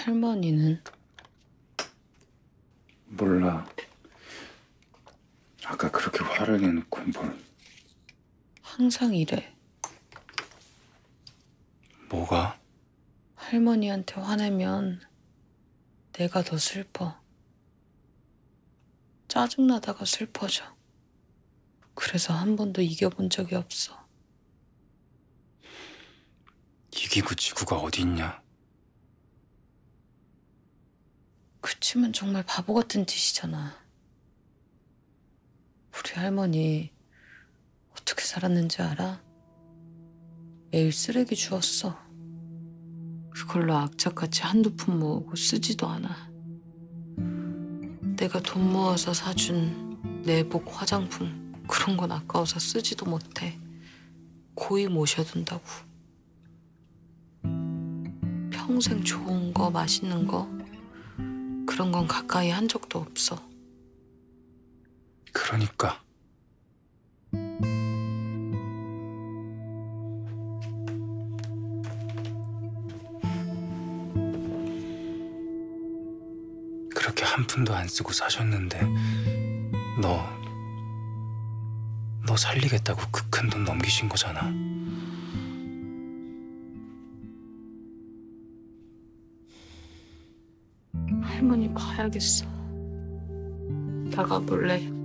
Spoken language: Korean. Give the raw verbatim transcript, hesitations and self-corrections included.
할머니는? 몰라. 아까 그렇게 화를 내놓고 뭘. 항상 이래. 뭐가? 할머니한테 화내면 내가 더 슬퍼. 짜증나다가 슬퍼져. 그래서 한 번도 이겨본 적이 없어. 이기고 지구가 어디 있냐? 그치만 정말 바보 같은 짓이잖아. 우리 할머니 어떻게 살았는지 알아? 매일 쓰레기 주웠어. 그걸로 악착같이 한두 푼 모으고 쓰지도 않아. 내가 돈 모아서 사준 내복, 화장품 그런 건 아까워서 쓰지도 못해. 고이 모셔둔다고. 평생 좋은 거, 맛있는 거 그런 건 가까이 한 적도 없어. 그러니까. 그렇게 한 푼도 안 쓰고 사셨는데 너, 너 살리겠다고 그 큰 돈 넘기신 거잖아. 할머니 봐야겠어. 나가볼래?